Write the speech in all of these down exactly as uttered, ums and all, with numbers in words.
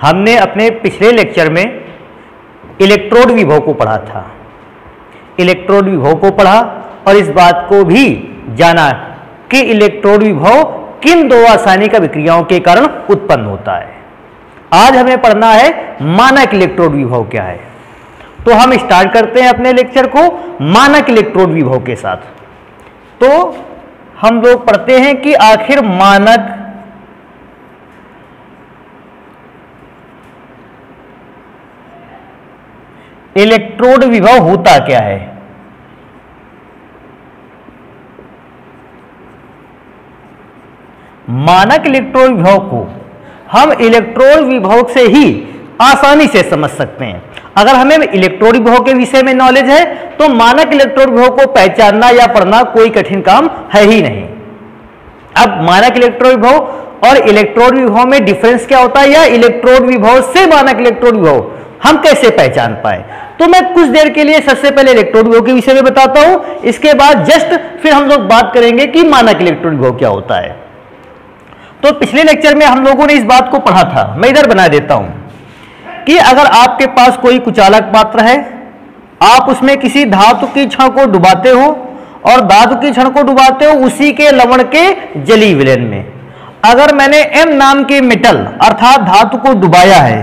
हमने अपने पिछले लेक्चर में इलेक्ट्रोड विभव को पढ़ा था। इलेक्ट्रोड विभव को पढ़ा और इस बात को भी जाना कि इलेक्ट्रोड विभव किन दो रासायनिक अभिक्रियाओं के कारण उत्पन्न होता है। आज हमें पढ़ना है मानक इलेक्ट्रोड विभव क्या है। तो हम स्टार्ट करते हैं अपने लेक्चर को मानक इलेक्ट्रोड विभव के साथ। तो हम लोग पढ़ते हैं कि आखिर मानक इलेक्ट्रोड विभव होता क्या है। मानक इलेक्ट्रोड विभव को हम इलेक्ट्रोड विभव से ही आसानी से समझ सकते हैं। अगर हमें इलेक्ट्रोड विभव के विषय में नॉलेज है तो मानक इलेक्ट्रोड विभव को पहचानना या पढ़ना कोई कठिन काम है ही नहीं। अब मानक इलेक्ट्रोड विभव और इलेक्ट्रोड विभव में डिफरेंस क्या होता है, या इलेक्ट्रोड विभव से मानक इलेक्ट्रोड विभव हम कैसे पहचान पाए। तो मैं कुछ देर के लिए सबसे पहले इलेक्ट्रोड विभव के विषय में बताता हूं, इसके बाद जस्ट फिर हम लोग बात करेंगे कि मानक इलेक्ट्रोड विभव क्या होता है। तो पिछले लेक्चर में हम लोगों ने इस बात को पढ़ा था, मैं इधर बना देता हूं कि अगर आपके पास कोई कुचालक पात्र है, आप उसमें किसी धातु की छड़ को डुबाते हो और धातु की छड़ को डुबाते हो उसी के लवण के जलीय विलयन में। अगर मैंने एम नाम के मेटल अर्थात धातु को डुबाया है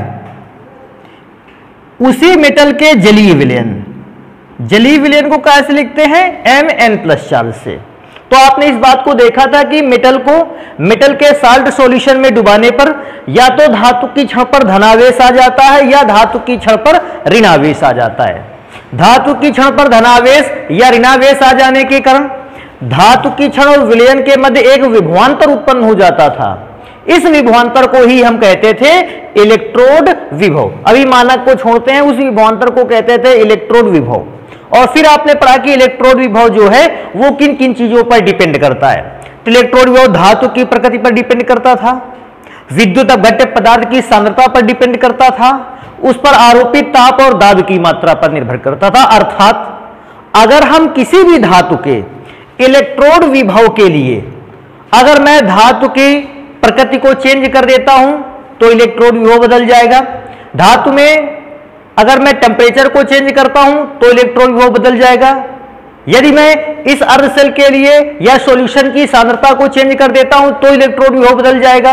उसी मेटल के जलीय विलयन, जलीय विलयन को कैसे लिखते हैं, एम एन प्लस चार्ज से। तो आपने इस बात को देखा था कि मेटल को मेटल के साल्ट सॉल्यूशन में डुबाने पर या तो धातु की छड़ पर धनावेश आ जाता है या धातु की छड़ पर ऋणावेश आ जाता है। धातु की छड़ पर धनावेश या ऋणावेश आ जाने के कारण धातु की छड़ और विलयन के मध्य एक विभवांतर उत्पन्न हो जाता था। इस विभवांतर को ही हम कहते थे इलेक्ट्रोड विभव। अभी मानक को छोड़ते हैं, उस विभवांतर को कहते थे इलेक्ट्रोड विभव। और फिर आपने पढ़ा कि इलेक्ट्रोड विभव जो है वो किन किन चीजों पर डिपेंड करता है। तो इलेक्ट्रोड विभव धातु की प्रकृति पर डिपेंड करता था, विद्युत अपघट्य पदार्थ की सांद्रता पर डिपेंड करता था, उस पर आरोपित ताप और दाब की मात्रा पर निर्भर करता था। अर्थात अगर हम किसी भी धातु के इलेक्ट्रोड विभव के लिए अगर मैं धातु की प्रकृति को चेंज कर देता हूं तो इलेक्ट्रोड विभव बदल जाएगा। धातु में अगर मैं टेम्परेचर को चेंज करता हूं तो इलेक्ट्रोड विभव बदल जाएगा। यदि मैं इस अर्ध सेल के लिए या सॉल्यूशन की सांद्रता को चेंज कर देता हूं तो इलेक्ट्रोड विभव बदल जाएगा।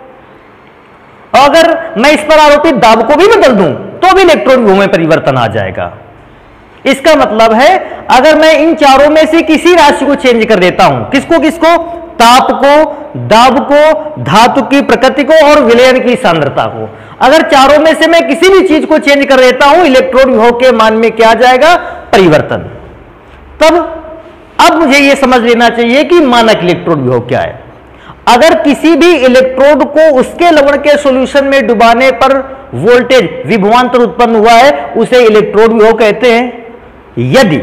अगर मैं इस पर आरोपित दाब को भी बदल दूं तो भी इलेक्ट्रोड विभव में परिवर्तन आ जाएगा। इसका मतलब है अगर मैं इन चारों में से किसी राशि को चेंज कर देता हूं, किसको किसको, ताप को, दाब को, धातु की प्रकृति को और विलयन की सांद्रता को, अगर चारों में से मैं किसी भी चीज को चेंज कर देता हूं इलेक्ट्रोड विभव के मान में क्या आ जाएगा, परिवर्तन। तब अब मुझे यह समझ लेना चाहिए कि मानक इलेक्ट्रोड विभव क्या है। अगर किसी भी इलेक्ट्रोड को उसके लवण के सॉल्यूशन में डुबाने पर वोल्टेज विभवांतर उत्पन्न हुआ है उसे इलेक्ट्रोड विभव कहते हैं। यदि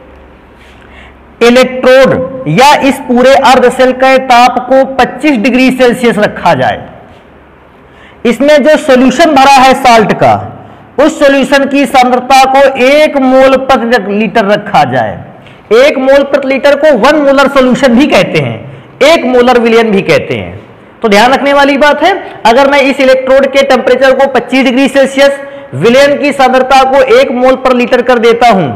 इलेक्ट्रोड या इस पूरे अर्ध सेल के ताप को पच्चीस डिग्री सेल्सियस रखा जाए, इसमें जो सॉल्यूशन भरा है साल्ट का उस सॉल्यूशन की सांद्रता को एक मोल प्रति लीटर रखा जाए। एक मोल प्रति लीटर को वन मोलर सॉल्यूशन भी कहते हैं, एक मोलर विलयन भी कहते हैं। तो ध्यान रखने वाली बात है, अगर मैं इस इलेक्ट्रोड के टेम्परेचर को पच्चीस डिग्री सेल्सियस, विलयन की सांद्रता को एक मोल पर लीटर कर देता हूं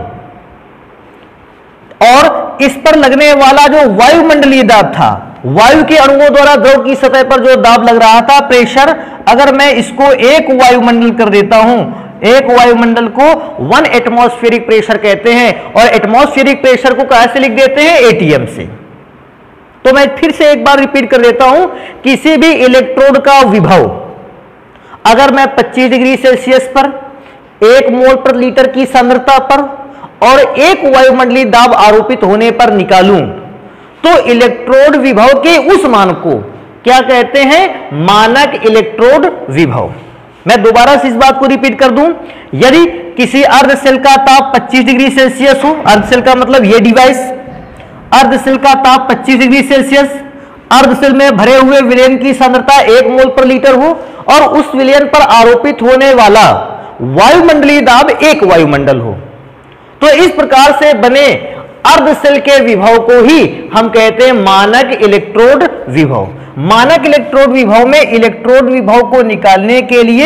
और इस पर लगने वाला जो वायुमंडलीय दाब था, वायु के अणुओं द्वारा द्रव की सतह पर जो दाब लग रहा था, प्रेशर, अगर मैं इसको एक वायुमंडल कर देता हूं, एक वायुमंडल को वन एटमॉस्फेरिक प्रेशर कहते हैं और एटमॉस्फेरिक प्रेशर को कैसे लिख देते हैं, एटीएम से। तो मैं फिर से एक बार रिपीट कर देता हूं, किसी भी इलेक्ट्रोड का विभव अगर मैं पच्चीस डिग्री सेल्सियस पर, एक मोल प्रति लीटर की सांद्रता पर और एक वायुमंडलीय दाब आरोपित होने पर निकालूं तो इलेक्ट्रोड विभव के उस मान को क्या कहते हैं, मानक इलेक्ट्रोड विभव। मैं दोबारा से इस बात को रिपीट कर दूं, यदि किसी अर्ध सेल का ताप पच्चीस डिग्री सेल्सियस हो, अर्ध सेल का मतलब ये डिवाइस, अर्ध सेल का ताप पच्चीस डिग्री सेल्सियस, अर्ध सेल में भरे हुए विलयन की सांद्रता एक मोल पर लीटर हो और उस विलयन पर आरोपित होने वाला वायुमंडलीय दाब एक वायुमंडल हो, तो इस प्रकार से बने अर्ध सेल के विभव को ही हम कहते हैं मानक इलेक्ट्रोड विभव। मानक इलेक्ट्रोड विभव में इलेक्ट्रोड विभव को निकालने के लिए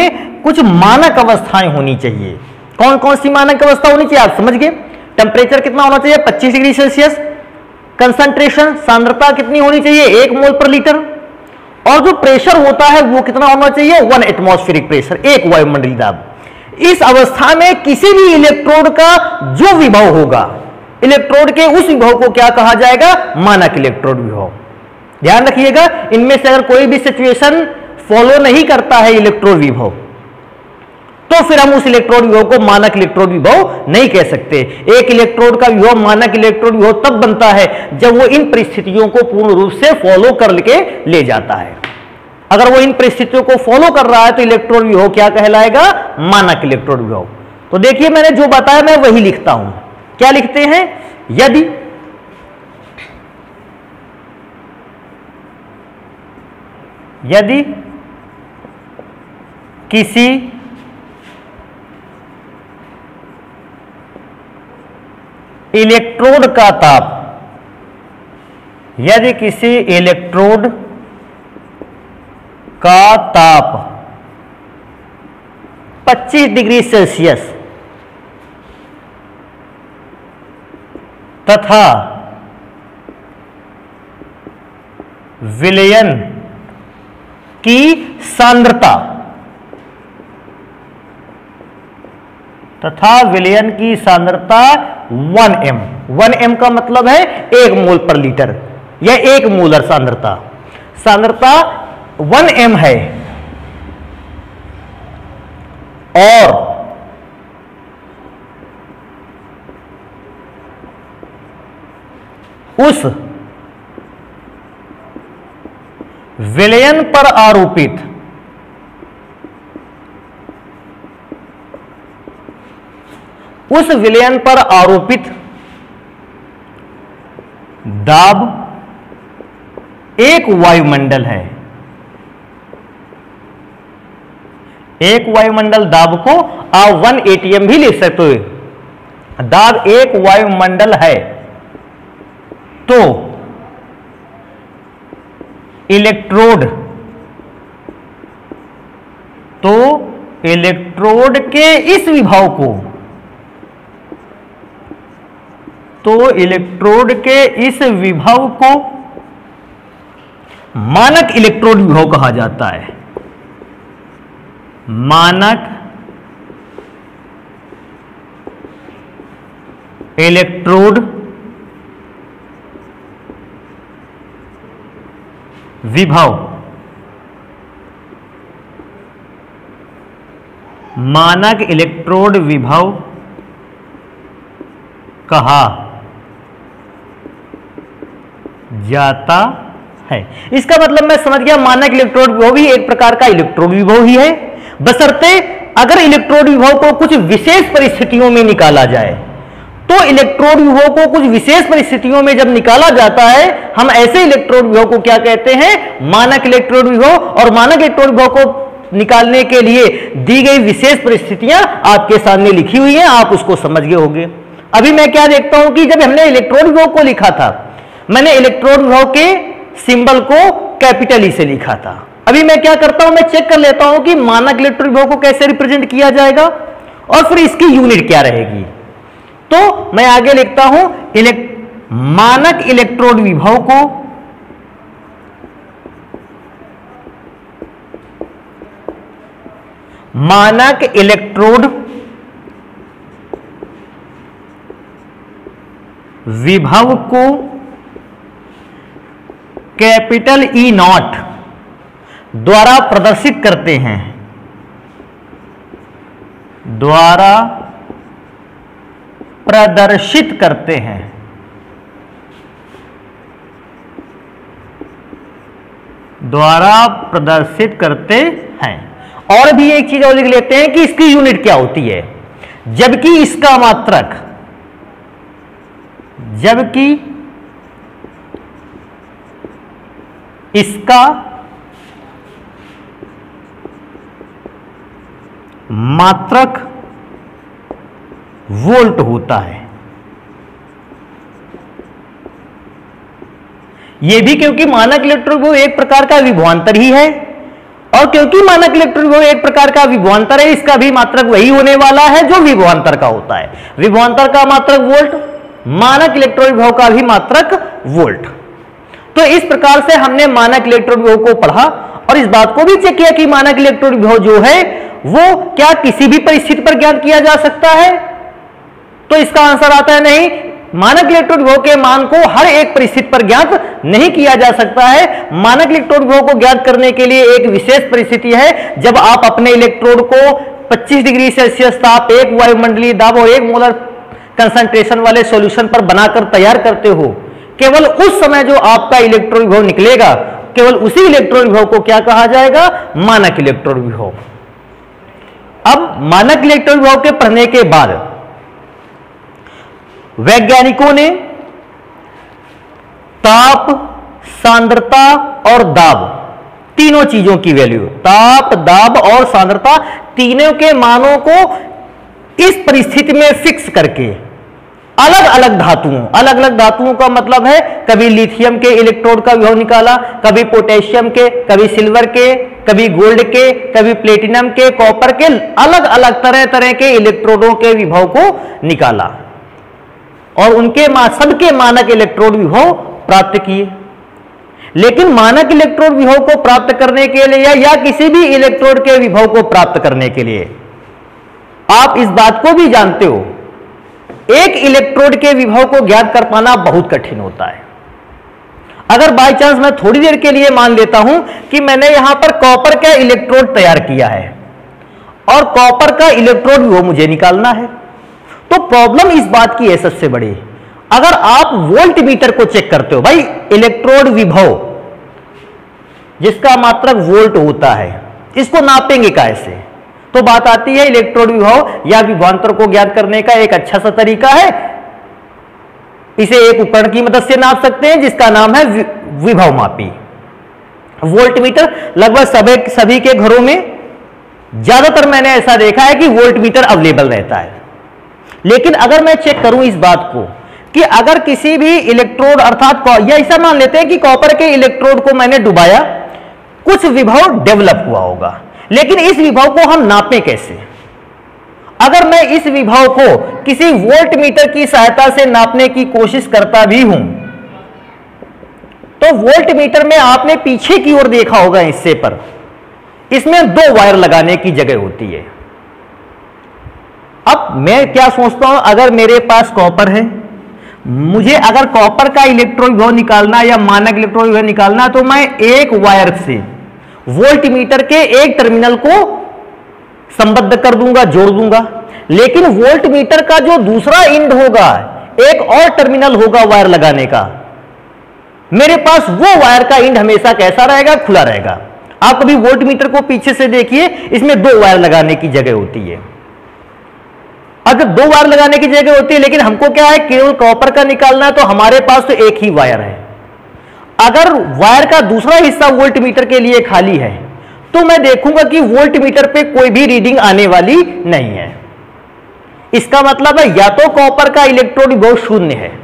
कुछ मानक अवस्थाएं होनी चाहिए। कौन कौन सी मानक अवस्था होनी चाहिए आप समझ गए। टेम्परेचर कितना होना चाहिए, पच्चीस डिग्री सेल्सियस। कंसंट्रेशन, सांद्रता कितनी होनी चाहिए, एक मोल पर लीटर। और जो प्रेशर होता है वो कितना होना चाहिए, वन एटमॉस्फेरिक प्रेशर, एक वायुमंडलीय दाब। इस अवस्था में किसी भी इलेक्ट्रोड का जो विभव होगा, इलेक्ट्रोड के उस विभव को क्या कहा जाएगा, मानक इलेक्ट्रोड विभव। ध्यान रखिएगा, इनमें से अगर कोई भी सिचुएशन फॉलो नहीं करता है इलेक्ट्रोड विभव, तो फिर हम उस इलेक्ट्रोड विभव को मानक इलेक्ट्रोड विभव नहीं कह सकते। एक इलेक्ट्रोड का विभव मानक इलेक्ट्रोड विभव तब बनता है जब वो इन परिस्थितियों को पूर्ण रूप से फॉलो करके ले जाता है। अगर वो इन परिस्थितियों को फॉलो कर रहा है तो इलेक्ट्रोड विभव क्या कहलाएगा, मानक इलेक्ट्रोड विभव। तो देखिए मैंने जो बताया मैं वही लिखता हूं। क्या लिखते हैं, यदि यदि किसी इलेक्ट्रोड का ताप, यदि किसी इलेक्ट्रोड का ताप पच्चीस डिग्री सेल्सियस तथा विलयन की सांद्रता तथा विलयन की सांद्रता वन एम, वन एम का मतलब है एक मोल पर लीटर या एक मोलर सांद्रता, सांद्रता वन एम है और उस विलयन पर आरोपित उस विलयन पर आरोपित दाब एक वायुमंडल है। एक वायुमंडल दाब को आप वन एटीएम भी लिख सकते हो। दाब एक वायुमंडल है तो इलेक्ट्रोड तो इलेक्ट्रोड के इस विभव को तो इलेक्ट्रोड के इस विभव को मानक इलेक्ट्रोड विभव कहा जाता है। मानक इलेक्ट्रोड विभव मानक इलेक्ट्रोड विभव कहा जाता है। इसका मतलब मैं समझ गया, मानक इलेक्ट्रोड विभव भी एक प्रकार का इलेक्ट्रोड विभव ही है, बशर्ते अगर इलेक्ट्रोड विभव को कुछ विशेष परिस्थितियों में निकाला जाए। तो इलेक्ट्रोड विभव को कुछ विशेष परिस्थितियों में जब निकाला जाता है, हम ऐसे इलेक्ट्रोड विभव को क्या कहते हैं, मानक इलेक्ट्रोड विभव। और मानक इलेक्ट्रोड विभव को निकालने के लिए दी गई विशेष परिस्थितियां आपके सामने लिखी हुई हैं, आप उसको समझ गए होंगे। अभी मैं क्या देखता हूं कि जब हमने इलेक्ट्रोड विभव को लिखा था, मैंने इलेक्ट्रोड विभव के सिंबल को कैपिटल ई से लिखा था। अभी मैं क्या करता हूं, मैं चेक कर लेता हूं कि मानक इलेक्ट्रोड विभव को कैसे रिप्रेजेंट किया जाएगा और फिर इसकी यूनिट क्या रहेगी। तो मैं आगे लिखता हूं, इलेक्ट मानक इलेक्ट्रोड विभव को मानक इलेक्ट्रोड विभव को कैपिटल ई नॉट द्वारा प्रदर्शित करते हैं द्वारा प्रदर्शित करते हैं द्वारा प्रदर्शित करते हैं। और भी एक चीज और लिख लेते हैं कि इसकी यूनिट क्या होती है। जबकि इसका मात्रक जबकि इसका मात्रक वोल्ट होता है। यह भी क्योंकि मानक इलेक्ट्रोड विभव एक प्रकार का विभवांतर ही है और क्योंकि मानक इलेक्ट्रॉन विभव एक प्रकार का विभवांतर है, इसका भी मात्रक वही होने वाला है जो विभवांतर का होता है। विभवांतर का मात्रक वोल्ट, मानक इलेक्ट्रॉन विभव का भी मात्रक वोल्ट। तो इस प्रकार से हमने मानक इलेक्ट्रॉन विभव को पढ़ा और इस बात को भी चेक किया कि मानक इलेक्ट्रॉन विभव जो है वो क्या किसी भी परिस्थिति पर ज्ञात किया जा सकता है। तो इसका आंसर आता है नहीं, मानक इलेक्ट्रॉन विभव के मान को हर एक परिस्थिति पर ज्ञात नहीं किया जा सकता है। मानक इलेक्ट्रॉन विभव को ज्ञात करने के लिए एक विशेष परिस्थिति है, जब आप अपने इलेक्ट्रोड को पच्चीस डिग्री सेल्सियस ताप, एक वायुमंडलीय दाब और एक मोलर कंसंट्रेशन वाले सॉल्यूशन पर बनाकर तैयार करते हो, केवल उस समय जो आपका इलेक्ट्रॉन विभव निकलेगा, केवल उसी इलेक्ट्रॉन विभव को क्या कहा जाएगा, मानक इलेक्ट्रॉन विभव। अब मानक इलेक्ट्रॉन विभव के पढ़ने के बाद वैज्ञानिकों ने ताप, सांद्रता और दाब, तीनों चीजों की वैल्यू, ताप, दाब और सांद्रता, तीनों के मानों को इस परिस्थिति में फिक्स करके अलग अलग धातुओं, अलग अलग धातुओं का मतलब है कभी लिथियम के इलेक्ट्रोड का विभव निकाला, कभी पोटेशियम के, कभी सिल्वर के, कभी गोल्ड के, कभी प्लेटिनम के, कॉपर के, अलग अलग तरह तरह के इलेक्ट्रोडों के विभव को निकाला और उनके सबके मानक इलेक्ट्रोड विभव प्राप्त किए। लेकिन मानक इलेक्ट्रोड विभव को प्राप्त करने के लिए या, या किसी भी इलेक्ट्रोड के विभव को प्राप्त करने के लिए आप इस बात को भी जानते हो, एक इलेक्ट्रोड के विभव को ज्ञात कर पाना बहुत कठिन होता है। अगर बाय चांस मैं थोड़ी देर के लिए मान लेता हूं कि मैंने यहां पर कॉपर का इलेक्ट्रोड तैयार किया है और कॉपर का इलेक्ट्रोड विभव मुझे निकालना है, तो प्रॉब्लम इस बात की है सबसे बड़ी, अगर आप वोल्ट मीटर को चेक करते हो, भाई इलेक्ट्रोड विभव जिसका मात्रक वोल्ट होता है, इसको नापेंगे कैसे? तो बात आती है इलेक्ट्रोड विभव या विभवांतर को ज्ञात करने का एक अच्छा सा तरीका है, इसे एक उपकरण की मदद से नाप सकते हैं जिसका नाम है विभव मापी। वोल्ट मीटर लगभग सभी सभी के घरों में, ज्यादातर मैंने ऐसा देखा है कि वोल्ट मीटर अवेलेबल रहता है। लेकिन अगर मैं चेक करूं इस बात को कि अगर किसी भी इलेक्ट्रोड अर्थात या ऐसा मान लेते हैं कि कॉपर के इलेक्ट्रोड को मैंने डुबाया, कुछ विभव डेवलप हुआ होगा, लेकिन इस विभव को हम नापें कैसे? अगर मैं इस विभव को किसी वोल्ट मीटर की सहायता से नापने की कोशिश करता भी हूं, तो वोल्ट मीटर में आपने पीछे की ओर देखा होगा हिस्से पर, इसमें दो वायर लगाने की जगह होती है। अब मैं क्या सोचता हूं, अगर मेरे पास कॉपर है, मुझे अगर कॉपर का इलेक्ट्रॉन विभव निकालना या मानक इलेक्ट्रॉन विभव निकालना, तो मैं एक वायर से वोल्ट मीटर के एक टर्मिनल को संबद्ध कर दूंगा, जोड़ दूंगा। लेकिन वोल्ट मीटर का जो दूसरा एंड होगा, एक और टर्मिनल होगा वायर लगाने का, मेरे पास वो वायर का एंड हमेशा कैसा रहेगा? खुला रहेगा। आप कभी वोल्ट मीटर को पीछे से देखिए, इसमें दो वायर लगाने की जगह होती है। अगर दो वायर लगाने की जगह होती है, लेकिन हमको क्या है, केवल कॉपर का निकालना है, तो हमारे पास तो एक ही वायर है। अगर वायर का दूसरा हिस्सा वोल्ट मीटर के लिए खाली है, तो मैं देखूंगा कि वोल्ट मीटर पे कोई भी रीडिंग आने वाली नहीं है। इसका मतलब है या तो कॉपर का इलेक्ट्रोड विभव शून्य है,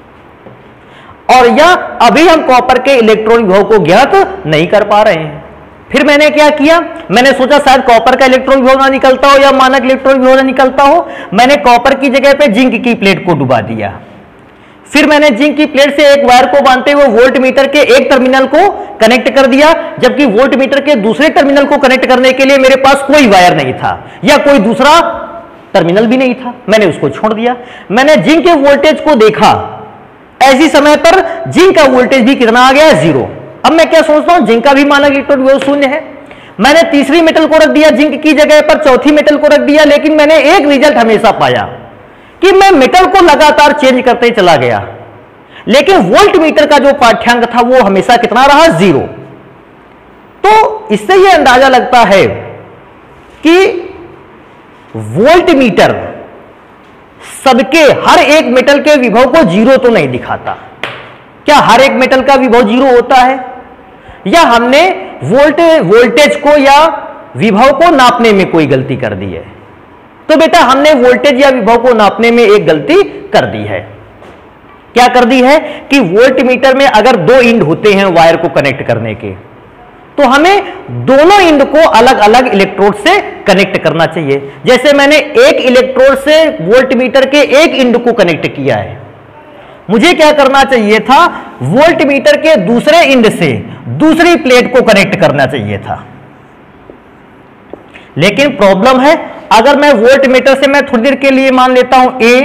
और या अभी हम कॉपर के इलेक्ट्रोड विभव को ज्ञात नहीं कर पा रहे हैं। फिर मैंने क्या किया, मैंने सोचा शायद कॉपर का इलेक्ट्रॉन विभव ना निकलता हो या मानक इलेक्ट्रॉन विभव ना निकलता हो, मैंने कॉपर की जगह पे जिंक की प्लेट को डुबा दिया। फिर मैंने जिंक की प्लेट से एक वायर को बांधते हुए वोल्ट मीटर के एक टर्मिनल को कनेक्ट कर दिया, जबकि वोल्ट मीटर के दूसरे टर्मिनल को कनेक्ट करने के लिए मेरे पास कोई वायर नहीं था या कोई दूसरा टर्मिनल भी नहीं था। मैंने उसको छोड़ दिया। मैंने जिंक के वोल्टेज को देखा, ऐसी समय पर जिंक का वोल्टेज भी कितना आ गया? जीरो। अब मैं क्या सोचता हूं, जिंक का भी मानक इलेक्ट्रॉन विभव शून्य है। मैंने तीसरी मेटल को रख दिया जिंक की जगह पर, चौथी मेटल को रख दिया, लेकिन मैंने एक रिजल्ट हमेशा पाया कि मैं मेटल को लगातार चेंज करते चला गया, लेकिन वोल्ट मीटर का जो पाठ्यांक था वो हमेशा कितना रहा? जीरो। तो इससे यह अंदाजा लगता है कि वोल्ट मीटर सबके हर एक मेटल के विभव को जीरो तो नहीं दिखाता। क्या हर एक मेटल का विभव जीरो होता है, या हमने वोल्ट वोल्टेज को या विभव को नापने में कोई गलती कर दी है? तो बेटा हमने वोल्टेज या विभव को नापने में एक गलती कर दी है। क्या कर दी है कि वोल्ट मीटर में अगर दो एंड होते हैं वायर को कनेक्ट करने के, तो हमें दोनों इंड को अलग अलग इलेक्ट्रोड से कनेक्ट करना चाहिए। जैसे मैंने एक इलेक्ट्रोड से वोल्टमीटर के एक इंड को कनेक्ट किया है, मुझे क्या करना चाहिए था, वोल्टमीटर के दूसरे इंड से दूसरी प्लेट को कनेक्ट करना चाहिए था। लेकिन प्रॉब्लम है, अगर मैं वोल्टमीटर से मैं थोड़ी देर के लिए मान लेता हूं ए,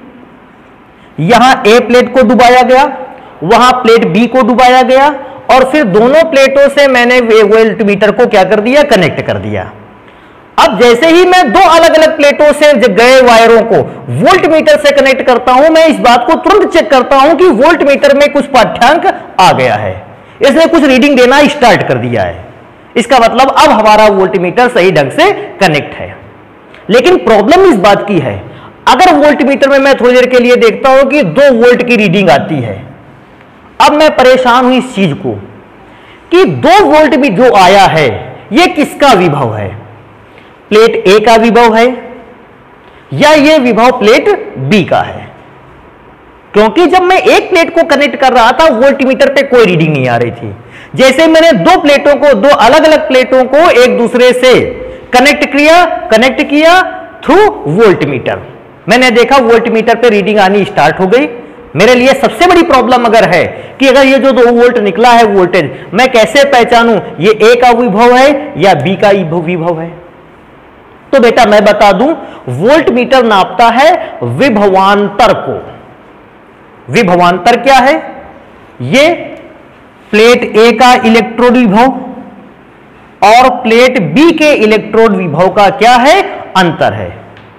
यहां ए प्लेट को डुबाया गया, वहां प्लेट बी को डुबाया गया, और फिर दोनों प्लेटों से मैंने वोल्टमीटर को क्या कर दिया, कनेक्ट कर दिया। अब जैसे ही मैं दो अलग अलग प्लेटों से गए वायरों को वोल्टमीटर से कनेक्ट करता हूं, मैं इस बात को तुरंत चेक करता हूं कि वोल्टमीटर में कुछ पाठ्यांक आ गया है, इसने कुछ रीडिंग देना स्टार्ट कर दिया है। इसका मतलब अब हमारा वोल्टमीटर सही ढंग से कनेक्ट है। लेकिन प्रॉब्लम इस बात की है, अगर वोल्टमीटर में मैं थोड़ी देर के लिए देखता हूं कि दो वोल्ट की रीडिंग आती है, अब मैं परेशान हूं इस चीज को कि दो वोल्ट भी जो आया है यह किसका विभव है, प्लेट ए का विभव है या यह विभव प्लेट बी का है। क्योंकि जब मैं एक प्लेट को कनेक्ट कर रहा था वोल्टमीटर पे कोई रीडिंग नहीं आ रही थी। जैसे मैंने दो प्लेटों को, दो अलग अलग प्लेटों को एक दूसरे से कनेक्ट किया कनेक्ट किया थ्रू वोल्टमीटर, मैंने देखा वोल्टमीटर पे रीडिंग आनी स्टार्ट हो गई। मेरे लिए सबसे बड़ी प्रॉब्लम अगर है कि अगर ये जो दो वोल्ट निकला है वोल्टेज, मैं कैसे पहचानूं ये ए का विभव है या बी का विभव है। तो बेटा मैं बता दूं, वोल्टमीटर नापता है विभवांतर को। विभवांतर क्या है, ये प्लेट ए का इलेक्ट्रोड विभव और प्लेट बी के इलेक्ट्रोड विभव का क्या है, अंतर है।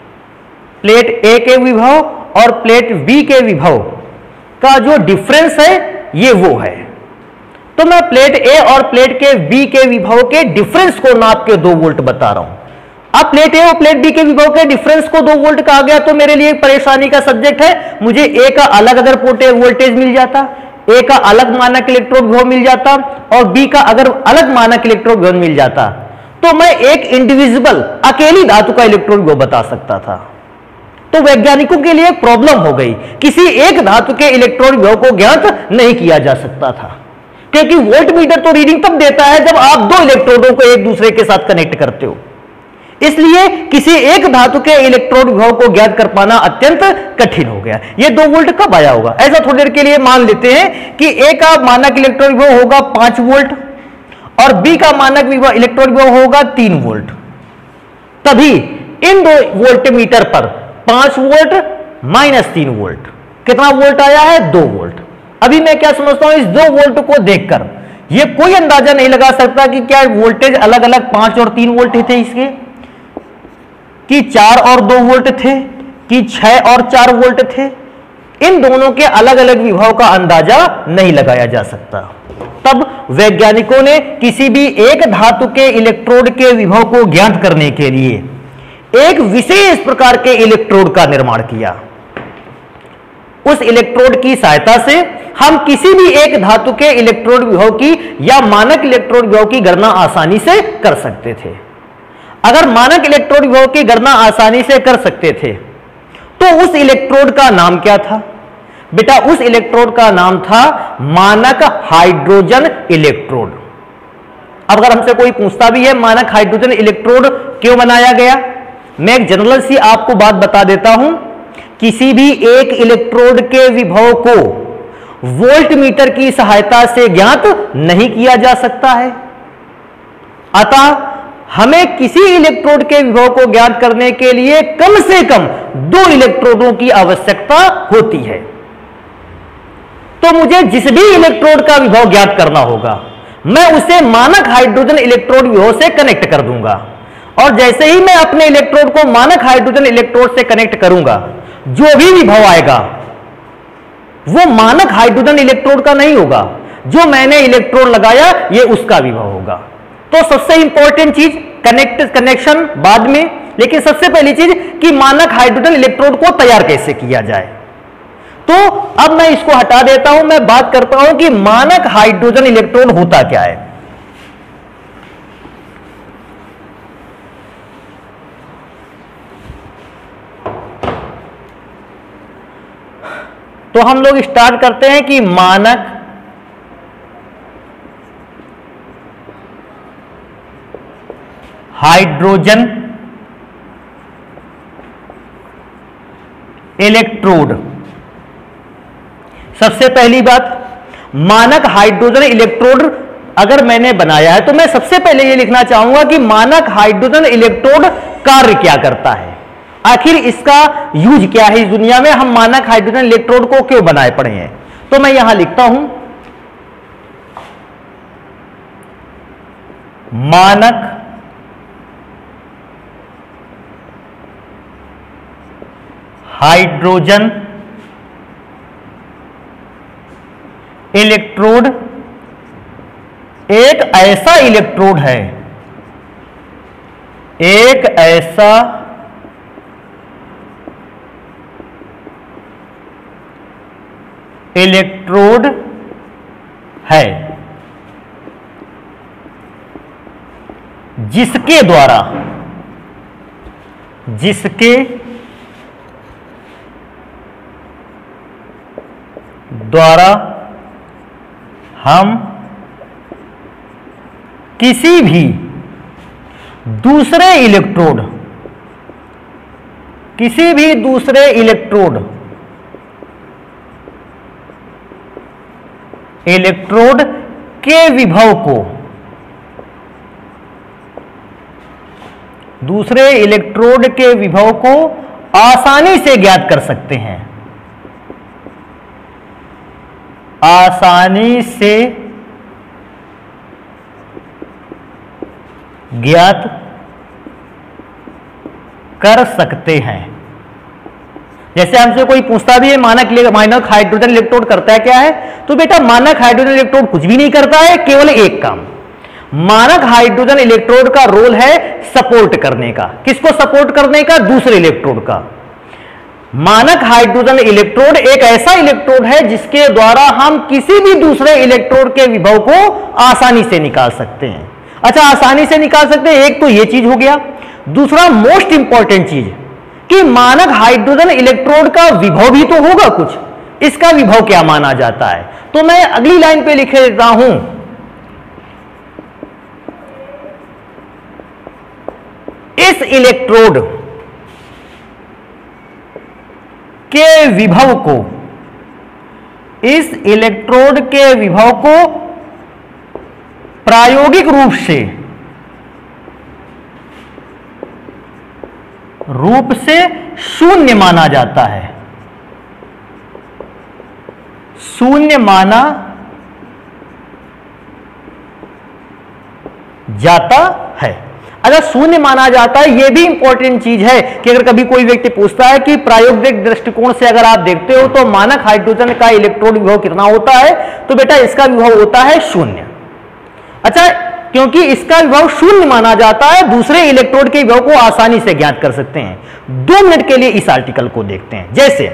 प्लेट ए के विभव और प्लेट बी के विभव का जो डिफरेंस है ये वो है। तो मैं प्लेट ए और प्लेट के बी के विभव के डिफरेंस को नाप के दो वोल्ट बता रहा हूं। अब प्लेट ए और प्लेट बी के विभव के डिफरेंस को दो वोल्ट कहा गया तो मेरे लिए परेशानी का सब्जेक्ट है। मुझे ए का अलग अगर वोल्टेज मिल जाता, ए का अलग मानक इलेक्ट्रोड विभव मिल जाता और बी का अगर अलग मानक इलेक्ट्रोड विभव मिल जाता, तो मैं एक इंडिविजुअल अकेली धातु का इलेक्ट्रोड विभव बता सकता था। तो वैज्ञानिकों के लिए प्रॉब्लम हो गई, किसी एक धातु के इलेक्ट्रोड विभव को ज्ञात नहीं किया जा सकता था, क्योंकि वोल्टमीटर तो रीडिंग तब देता है जब आप दो इलेक्ट्रोडों को एक दूसरे के साथ कनेक्ट करते हो। इसलिए किसी एक धातु के इलेक्ट्रोड विभव को ज्ञात कर पाना अत्यंत कठिन हो गया। ये दो वोल्ट कब आया होगा, ऐसा थोड़ी देर के लिए मान लेते हैं कि ए का मानक इलेक्ट्रोड विभव होगा पांच वोल्ट और बी का मानक इलेक्ट्रोड विभव होगा तीन वोल्ट। तभी इन दो वोल्टमीटर पर पांच वोल्ट माइनस तीन वोल्ट कितना वोल्ट आया है, दो वोल्ट। अभी मैं क्या समझता हूं, इस दो वोल्ट को देखकर यह कोई अंदाजा नहीं लगा सकता कि क्या वोल्टेज अलग अलग पांच और तीन वोल्ट थे इसके, कि चार और दो वोल्ट थे, कि छह और चार वोल्ट थे। इन दोनों के अलग अलग विभव का अंदाजा नहीं लगाया जा सकता। तब वैज्ञानिकों ने किसी भी एक धातु के इलेक्ट्रोड के विभव को ज्ञात करने के लिए एक विशेष प्रकार के इलेक्ट्रोड का निर्माण किया। उस इलेक्ट्रोड की सहायता से हम किसी भी एक धातु के इलेक्ट्रोड विभव की या मानक इलेक्ट्रोड विभव की गणना आसानी से कर सकते थे। अगर मानक इलेक्ट्रोड विभव की गणना आसानी से कर सकते थे तो उस इलेक्ट्रोड का नाम क्या था बेटा, उस इलेक्ट्रोड का नाम था मानक हाइड्रोजन इलेक्ट्रोड। अब अगर हमसे कोई पूछता भी है मानक हाइड्रोजन इलेक्ट्रोड क्यों बनाया गया, मैं एक जनरल सी आपको बात बता देता हूं, किसी भी एक इलेक्ट्रोड के विभव को वोल्टमीटर की सहायता से ज्ञात नहीं किया जा सकता है। अतः हमें किसी इलेक्ट्रोड के विभव को ज्ञात करने के लिए कम से कम दो इलेक्ट्रोडों की आवश्यकता होती है। तो मुझे जिस भी इलेक्ट्रोड का विभव ज्ञात करना होगा मैं उसे मानक हाइड्रोजन इलेक्ट्रोड विभव से कनेक्ट कर दूंगा, और जैसे ही मैं अपने इलेक्ट्रोड को मानक हाइड्रोजन इलेक्ट्रोड से कनेक्ट करूंगा, जो भी विभव आएगा वो मानक हाइड्रोजन इलेक्ट्रोड का नहीं होगा, जो मैंने इलेक्ट्रोड लगाया ये उसका विभव होगा। तो सबसे इंपॉर्टेंट चीज कनेक्ट कनेक्शन बाद में, लेकिन सबसे पहली चीज कि मानक हाइड्रोजन इलेक्ट्रोड को तैयार कैसे किया जाए। तो अब मैं इसको हटा देता हूं, मैं बात करता हूं कि मानक हाइड्रोजन इलेक्ट्रोड होता क्या है। तो हम लोग स्टार्ट करते हैं कि मानक हाइड्रोजन इलेक्ट्रोड। सबसे पहली बात, मानक हाइड्रोजन इलेक्ट्रोड अगर मैंने बनाया है तो मैं सबसे पहले यह लिखना चाहूंगा कि मानक हाइड्रोजन इलेक्ट्रोड कार्य क्या करता है, आखिर इसका यूज क्या है इस दुनिया में, हम मानक हाइड्रोजन इलेक्ट्रोड को क्यों बनाए पड़े हैं। तो मैं यहां लिखता हूं मानक हाइड्रोजन इलेक्ट्रोड एक ऐसा इलेक्ट्रोड है, एक ऐसा इलेक्ट्रोड है जिसके द्वारा जिसके द्वारा हम किसी भी दूसरे इलेक्ट्रोड किसी भी दूसरे इलेक्ट्रोड इलेक्ट्रोड के विभव को दूसरे इलेक्ट्रोड के विभव को आसानी से ज्ञात कर सकते हैं, आसानी से ज्ञात कर सकते हैं। जैसे हमसे कोई पूछता भी है मानक मानक हाइड्रोजन इलेक्ट्रोड करता है क्या है, तो बेटा मानक हाइड्रोजन इलेक्ट्रोड कुछ भी नहीं करता है, केवल एक काम, मानक हाइड्रोजन इलेक्ट्रोड का रोल है सपोर्ट करने का। किसको सपोर्ट करने का? दूसरे इलेक्ट्रोड का। मानक हाइड्रोजन इलेक्ट्रोड एक ऐसा इलेक्ट्रोड है जिसके द्वारा हम किसी भी दूसरे इलेक्ट्रोड के विभव को आसानी से निकाल सकते हैं। अच्छा, आसानी से निकाल सकते हैं, एक तो यह चीज हो गया। दूसरा मोस्ट इंपॉर्टेंट चीज कि मानक हाइड्रोजन इलेक्ट्रोड का विभव भी तो होगा कुछ, इसका विभव क्या माना जाता है। तो मैं अगली लाइन पे लिख देता हूं, इस इलेक्ट्रोड के विभव को इस इलेक्ट्रोड के विभव को प्रायोगिक रूप से रूप से शून्य माना जाता है, शून्य माना जाता है। अगर शून्य माना जाता है, यह भी इंपॉर्टेंट चीज है कि अगर कभी कोई व्यक्ति पूछता है कि प्रायोगिक दृष्टिकोण से अगर आप देखते हो तो मानक हाइड्रोजन का इलेक्ट्रोड विभव कितना होता है, तो बेटा इसका विभव होता है शून्य। अच्छा, क्योंकि इसका विभव शून्य माना जाता है, दूसरे इलेक्ट्रोड के विभव को आसानी से ज्ञात कर सकते हैं। दो मिनट के लिए इस आर्टिकल को देखते हैं। जैसे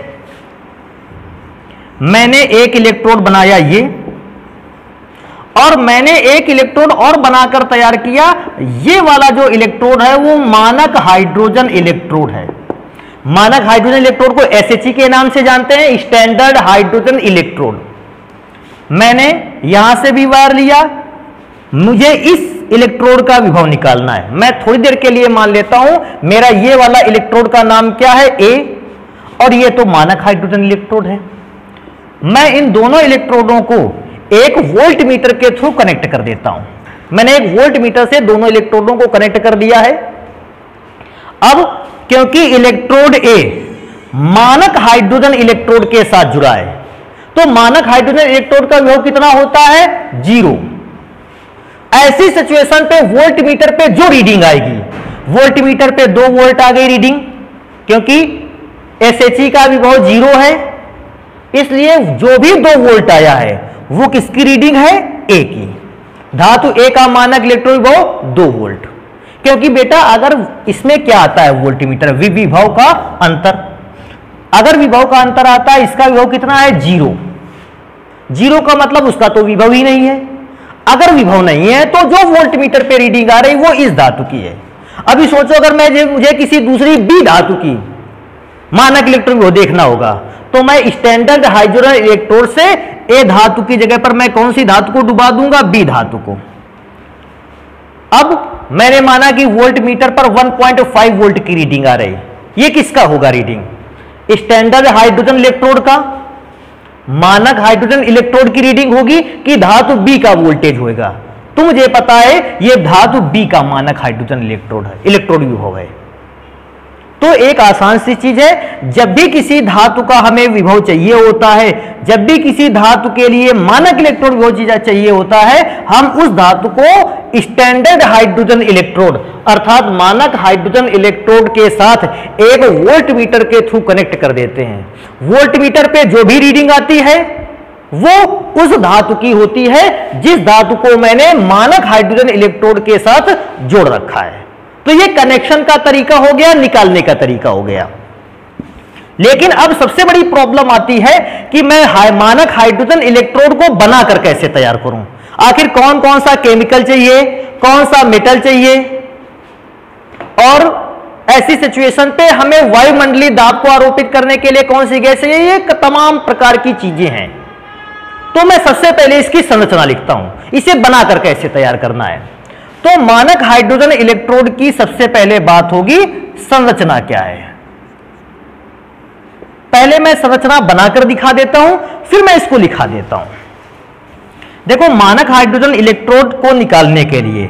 मैंने एक इलेक्ट्रोड बनाया ये, और मैंने एक इलेक्ट्रोड और बनाकर तैयार किया, ये वाला जो इलेक्ट्रोड है वो मानक हाइड्रोजन इलेक्ट्रोड है। मानक हाइड्रोजन इलेक्ट्रोड को एस एच ई के नाम से जानते हैं, स्टैंडर्ड हाइड्रोजन इलेक्ट्रोड। मैंने यहां से भी वायर लिया, मुझे इस इलेक्ट्रोड का विभव निकालना है। मैं थोड़ी देर के लिए मान लेता हूं मेरा ये वाला इलेक्ट्रोड का नाम क्या है, ए, और ये तो मानक हाइड्रोजन इलेक्ट्रोड है। मैं इन दोनों इलेक्ट्रोडों को एक वोल्ट मीटर के थ्रू कनेक्ट कर देता हूं। मैंने एक वोल्ट मीटर से दोनों इलेक्ट्रोडों को कनेक्ट कर दिया है। अब क्योंकि इलेक्ट्रोड ए मानक हाइड्रोजन इलेक्ट्रोड के साथ जुड़ा है, तो मानक हाइड्रोजन इलेक्ट्रोड का विभव कितना होता है, जीरो। ऐसी सिचुएशन पे वोल्ट मीटर पे जो रीडिंग आएगी, वोल्ट मीटर पे दो वोल्ट आ गई रीडिंग, क्योंकि एस एच ई का विभव जीरो है, इसलिए जो भी दो वोल्ट आया है वो किसकी रीडिंग है, ए की। धातु ए का मानक इलेक्ट्रोड विभव दो वोल्ट, क्योंकि बेटा अगर इसमें क्या आता है वोल्टमीटर, विभव का अंतर। अगर विभव का अंतर आता है, इसका विभव कितना है, जीरो। जीरो का मतलब उसका तो विभव ही नहीं है। अगर विभव नहीं है तो जो वोल्टमीटर पे रीडिंग आ रही वो इस धातु की है। अभी सोचो अगर मैं मुझे किसी दूसरी बी धातु की मानक इलेक्ट्रोड विभव देखना होगा, तो मैं स्टैंडर्ड हाइड्रोजन इलेक्ट्रोड से ए धातु की जगह पर मैं कौन सी धातु को डुबा दूंगा, बी धातु को। अब मैंने माना कि वोल्ट मीटर पर वन पॉइंट फाइव वोल्ट की रीडिंग आ रही, ये किसका होगा रीडिंग? स्टैंडर्ड हाइड्रोजन इलेक्ट्रोड का, मानक हाइड्रोजन इलेक्ट्रोड की रीडिंग होगी कि धातु बी का वोल्टेज होगा? तो मुझे पता है ये धातु बी का मानक हाइड्रोजन इलेक्ट्रोड है, इलेक्ट्रोड विभव है। तो एक आसान सी चीज है, जब भी किसी धातु का हमें विभव चाहिए होता है, जब भी किसी धातु के लिए मानक इलेक्ट्रोड विभव चाहिए होता है, हम उस धातु को स्टैंडर्ड हाइड्रोजन इलेक्ट्रोड अर्थात मानक हाइड्रोजन इलेक्ट्रोड के साथ एक वोल्ट मीटर के थ्रू कनेक्ट कर देते हैं। वोल्ट मीटर पे जो भी रीडिंग आती है वो उस धातु की होती है जिस धातु को मैंने मानक हाइड्रोजन इलेक्ट्रोड के साथ जोड़ रखा है। तो ये कनेक्शन का तरीका हो गया, निकालने का तरीका हो गया। लेकिन अब सबसे बड़ी प्रॉब्लम आती है कि मैं हाई, मानक हाइड्रोजन इलेक्ट्रोड को बनाकर कैसे तैयार करूं? आखिर कौन कौन सा केमिकल चाहिए, कौन सा मेटल चाहिए, और ऐसी सिचुएशन पे हमें वायुमंडलीय दाब को आरोपित करने के लिए कौन सी गैस चाहिए, ये तमाम प्रकार की चीजें हैं। तो मैं सबसे पहले इसकी संरचना लिखता हूं, इसे बनाकर कैसे तैयार करना है। तो मानक हाइड्रोजन इलेक्ट्रोड की सबसे पहले बात होगी संरचना क्या है। पहले मैं संरचना बनाकर दिखा देता हूं, फिर मैं इसको लिखा देता हूं। देखो, मानक हाइड्रोजन इलेक्ट्रोड को निकालने के लिए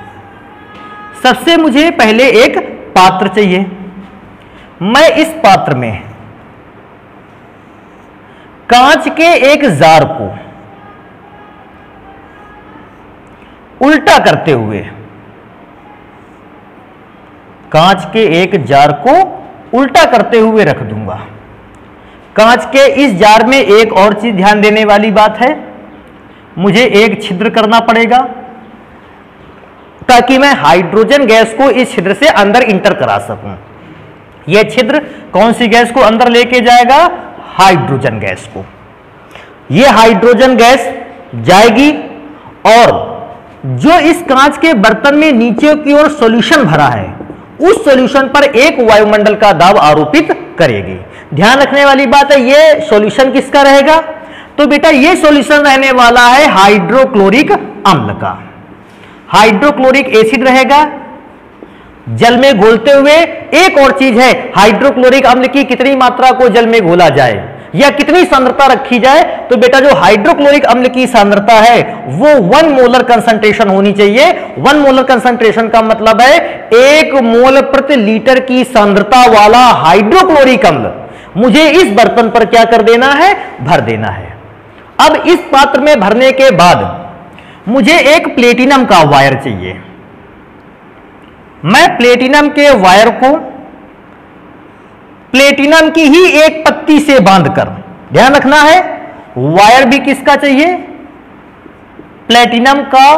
सबसे मुझे पहले एक पात्र चाहिए। मैं इस पात्र में कांच के एक जार को उल्टा करते हुए, कांच के एक जार को उल्टा करते हुए रख दूंगा। कांच के इस जार में एक और चीज ध्यान देने वाली बात है, मुझे एक छिद्र करना पड़ेगा ताकि मैं हाइड्रोजन गैस को इस छिद्र से अंदर इंटर करा सकूं। यह छिद्र कौन सी गैस को अंदर लेके जाएगा? हाइड्रोजन गैस को। यह हाइड्रोजन गैस जाएगी और जो इस कांच के बर्तन में नीचे की ओर सॉल्यूशन भरा है, उस सॉल्यूशन पर एक वायुमंडल का दाब आरोपित करेगी। ध्यान रखने वाली बात है, यह सॉल्यूशन किसका रहेगा? तो बेटा यह सॉल्यूशन रहने वाला है हाइड्रोक्लोरिक अम्ल का। हाइड्रोक्लोरिक एसिड रहेगा जल में घोलते हुए। एक और चीज है, हाइड्रोक्लोरिक अम्ल की कितनी मात्रा को जल में घोला जाए या कितनी सांद्रता रखी जाए, तो बेटा जो हाइड्रोक्लोरिक अम्ल की सांद्रता है वो वन मोलर कंसंट्रेशन होनी चाहिए। वन मोलर कंसंट्रेशन का मतलब है एक मोल प्रति लीटर की सांद्रता वाला हाइड्रोक्लोरिक अम्ल मुझे इस बर्तन पर क्या कर देना है? भर देना है। अब इस पात्र में भरने के बाद मुझे एक प्लेटिनम का वायर चाहिए। मैं प्लेटिनम के वायर को प्लेटिनम की ही एक पत्ती से बांधकर, ध्यान रखना है वायर भी किसका चाहिए? प्लेटिनम का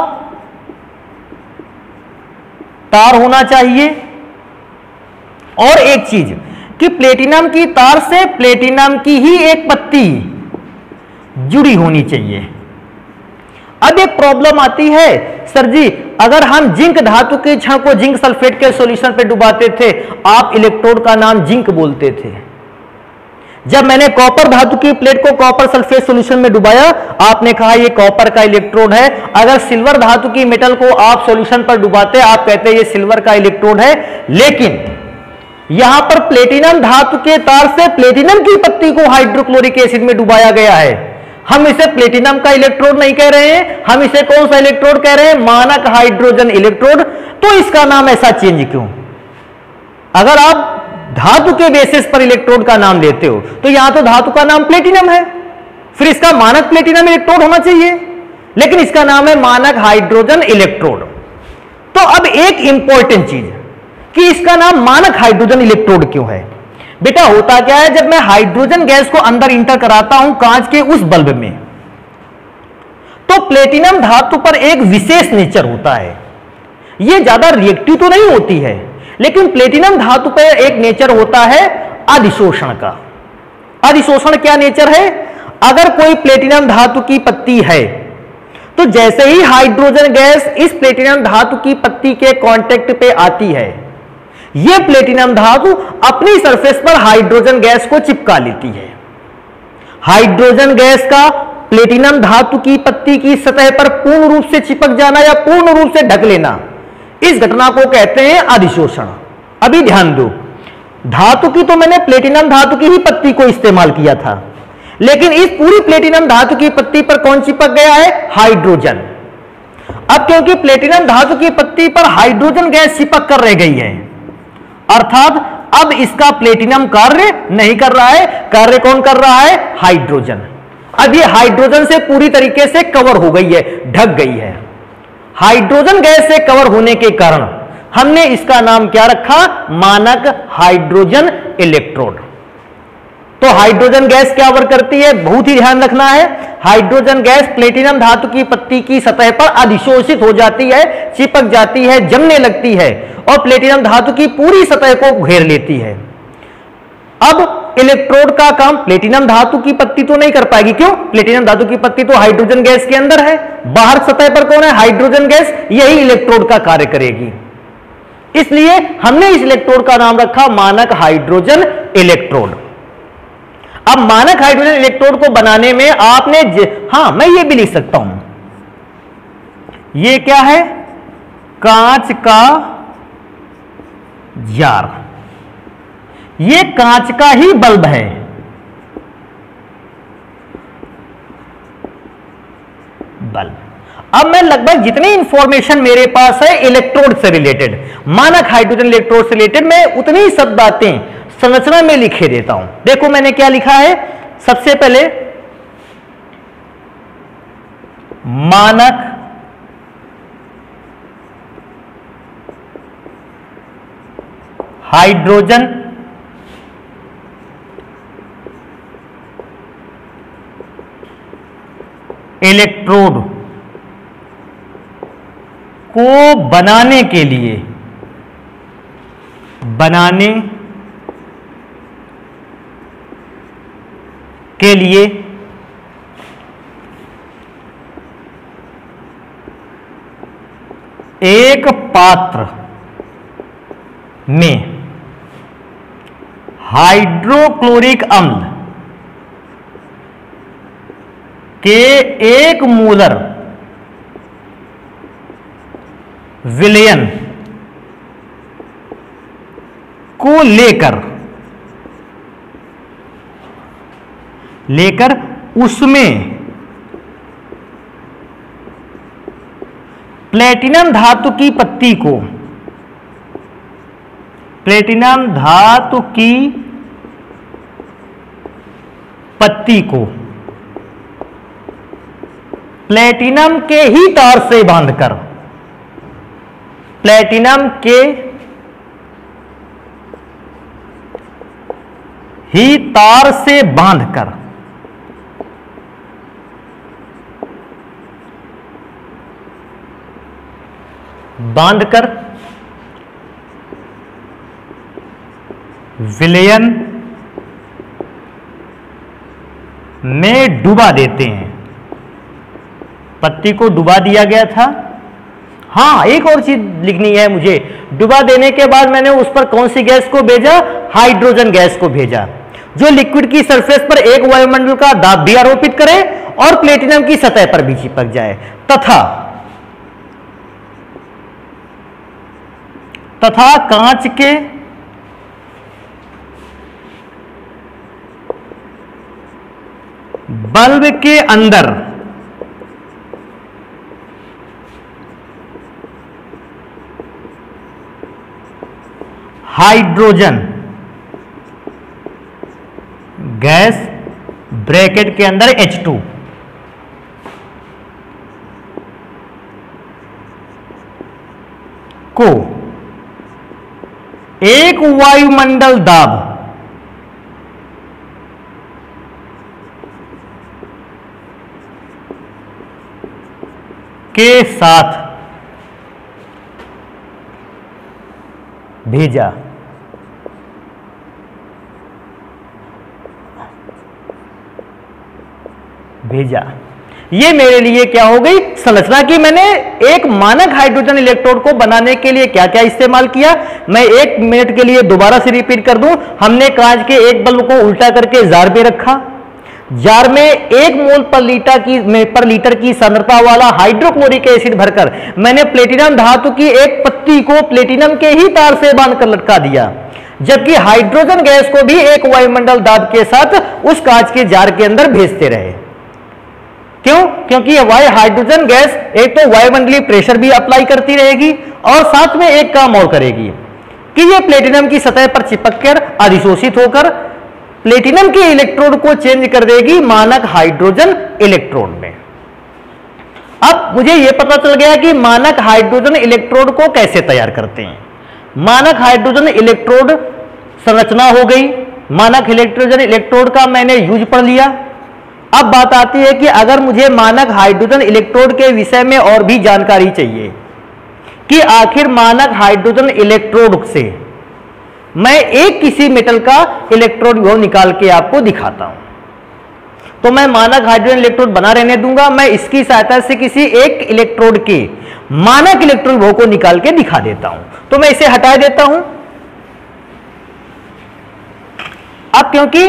तार होना चाहिए। और एक चीज कि प्लेटिनम की तार से प्लेटिनम की ही एक पत्ती जुड़ी होनी चाहिए। अब एक प्रॉब्लम आती है, सर जी अगर हम जिंक धातु के क्षण को जिंक सल्फेट के सॉल्यूशन पे डुबाते थे, आप इलेक्ट्रोड का नाम जिंक बोलते थे। जब मैंने कॉपर धातु की प्लेट को कॉपर सल्फेट सॉल्यूशन में डुबाया, आपने कहा ये कॉपर का इलेक्ट्रोड है। अगर सिल्वर धातु की मेटल को आप सॉल्यूशन पर डुबाते, आप कहते ये सिल्वर का इलेक्ट्रोड है। लेकिन यहां पर प्लेटिनम धातु के तार से प्लेटिनम की पत्ती को हाइड्रोक्लोरिक एसिड में डुबाया गया है, हम इसे प्लेटिनम का इलेक्ट्रोड नहीं कह रहे हैं, हम इसे कौन सा इलेक्ट्रोड कह रहे हैं? मानक हाइड्रोजन इलेक्ट्रोड। तो इसका नाम ऐसा चेंज क्यों? अगर आप धातु के बेसिस पर इलेक्ट्रोड का नाम लेते हो तो यहां तो धातु का नाम प्लेटिनम है, फिर इसका मानक प्लेटिनम इलेक्ट्रोड होना चाहिए, लेकिन इसका नाम है मानक हाइड्रोजन इलेक्ट्रोड। तो अब एक इंपॉर्टेंट चीज कि इसका नाम मानक हाइड्रोजन इलेक्ट्रोड क्यों है? बेटा होता क्या है, जब मैं हाइड्रोजन गैस को अंदर इंटर कराता हूं कांच के उस बल्ब में, तो प्लेटिनम धातु पर एक विशेष नेचर होता है। यह ज्यादा रिएक्टिव तो नहीं होती है, लेकिन प्लेटिनम धातु पर एक नेचर होता है अधिशोषण का। अधिशोषण क्या नेचर है? अगर कोई प्लेटिनम धातु की पत्ती है तो जैसे ही हाइड्रोजन गैस इस प्लेटिनम धातु की पत्ती के कांटेक्ट पे आती है, यह प्लेटिनम धातु अपनी सरफेस पर हाइड्रोजन गैस को चिपका लेती है। हाइड्रोजन गैस का प्लेटिनम धातु की पत्ती की सतह पर पूर्ण रूप से चिपक जाना या पूर्ण रूप से ढक लेना, इस घटना को कहते हैं अधिशोषण। अभी ध्यान दो, धातु की तो मैंने प्लेटिनम धातु की ही पत्ती को इस्तेमाल किया था, लेकिन इस पूरी प्लेटिनम धातु की पत्ती पर कौन चिपक गया है? हाइड्रोजन। अब क्योंकि प्लेटिनम धातु की पत्ती पर हाइड्रोजन गैस चिपक कर रह गई है, अर्थात अब इसका प्लेटिनम कार्य नहीं कर रहा है, कार्य कौन कर रहा है? हाइड्रोजन। अब ये हाइड्रोजन से पूरी तरीके से कवर हो गई है, ढक गई है। हाइड्रोजन गैस से कवर होने के कारण हमने इसका नाम क्या रखा? मानक हाइड्रोजन इलेक्ट्रोड। तो हाइड्रोजन गैस क्या वर्क करती है? बहुत ही ध्यान रखना है। हाइड्रोजन गैस प्लेटिनम धातु की पत्ती की सतह पर अधिशोषित हो जाती है, चिपक जाती है, जमने लगती है और प्लेटिनम धातु की पूरी सतह को घेर लेती है। अब इलेक्ट्रोड का काम प्लेटिनम धातु की पत्ती तो नहीं कर पाएगी। क्यों? प्लेटिनम धातु की पत्ती तो हाइड्रोजन गैस के अंदर है, बाहर सतह पर कौन है? Hydrogen gas. यही इलेक्ट्रोड का कार्य करेगी, इसलिए हमने इस इलेक्ट्रोड का नाम रखा मानक हाइड्रोजन इलेक्ट्रोड। अब मानक हाइड्रोजन इलेक्ट्रोड को बनाने में आपने ज... हां, मैं ये भी लिख सकता हूं, ये क्या है? कांच का जार। ये कांच का ही बल्ब है। बल्ब। अब मैं लगभग जितनी इंफॉर्मेशन मेरे पास है इलेक्ट्रोड से रिलेटेड, मानक हाइड्रोजन इलेक्ट्रोड से रिलेटेड, मैं उतनी सब बातें संरचना में लिखे देता हूं। देखो मैंने क्या लिखा है। सबसे पहले मानक हाइड्रोजन इलेक्ट्रोड को बनाने के लिए बनाने के लिए एक पात्र में हाइड्रोक्लोरिक अम्ल के एक मोलर विलयन को लेकर लेकर उसमें प्लेटिनम धातु की पत्ती को प्लेटिनम धातु की पत्ती को प्लेटिनम के ही तार से बांधकर प्लेटिनम के ही तार से बांधकर बांधकर विलयन में डुबा देते हैं। पत्ती को डुबा दिया गया था। हाँ, एक और चीज लिखनी है मुझे। डुबा देने के बाद मैंने उस पर कौन सी गैस को भेजा? हाइड्रोजन गैस को भेजा, जो लिक्विड की सरफेस पर एक वायुमंडल का दाब भी आरोपित करे और प्लेटिनम की सतह पर भी चिपक जाए, तथा तथा कांच के बल्ब के अंदर हाइड्रोजन गैस ब्रैकेट के अंदर एच टू को एक वायुमंडल दाब के साथ भेजा। भेजा ये मेरे लिए क्या हो गई? संरचना की। मैंने एक मानक हाइड्रोजन इलेक्ट्रोड को बनाने के लिए क्या क्या इस्तेमाल किया, मैं एक मिनट के लिए दोबारा से रिपीट कर दूं। हमने कांच के एक बल्ब को उल्टा करके जार पे रखा, जार में एक मोल पर लीटर की पर लीटर की सांद्रता वाला हाइड्रोक्लोरिक एसिड भरकर मैंने प्लेटिनम धातु की एक पत्ती को प्लेटिनम के ही तार से बांधकर लटका दिया, जबकि हाइड्रोजन गैस को भी एक वायुमंडल दाब के साथ उस कांच के जार के अंदर भेजते रहे। क्यों? क्योंकि यह वायु हाइड्रोजन गैस एक तो वायुमंडलीय प्रेशर भी अप्लाई करती रहेगी और साथ में एक काम और करेगी कि यह प्लेटिनम की सतह पर चिपककर अधिशोषित होकर प्लेटिनम के इलेक्ट्रोड को चेंज कर देगी मानक हाइड्रोजन इलेक्ट्रोड में। अब मुझे यह पता चल गया कि मानक हाइड्रोजन इलेक्ट्रोड को कैसे तैयार करते हैं। मानक हाइड्रोजन इलेक्ट्रोड संरचना हो गई, मानक हाइड्रोजन इलेक्ट्रोड का मैंने यूज पढ़ लिया। अब बात आती है कि अगर मुझे मानक हाइड्रोजन इलेक्ट्रोड के विषय में और भी जानकारी चाहिए कि आखिर मानक हाइड्रोजन इलेक्ट्रोड से मैं एक किसी मेटल का इलेक्ट्रोड विभव निकाल के आपको दिखाता हूं, तो मैं मानक हाइड्रोजन इलेक्ट्रोड बना रहने दूंगा। मैं इसकी सहायता से किसी एक इलेक्ट्रोड के मानक इलेक्ट्रोड विभव को निकाल के दिखा देता हूं। तो मैं इसे हटा देता हूं। अब क्योंकि